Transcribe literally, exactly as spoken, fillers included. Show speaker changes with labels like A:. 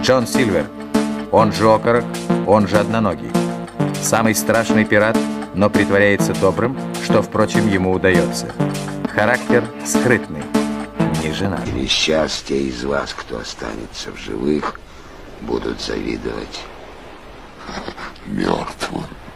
A: Джон Сильвер, он же Окорок, он же Одноногий. Самый страшный пират, но притворяется добрым, что, впрочем, ему удается. Характер скрытный, не женат.
B: Или сейчас те из вас, кто останется в живых, будут завидовать
C: мертвым.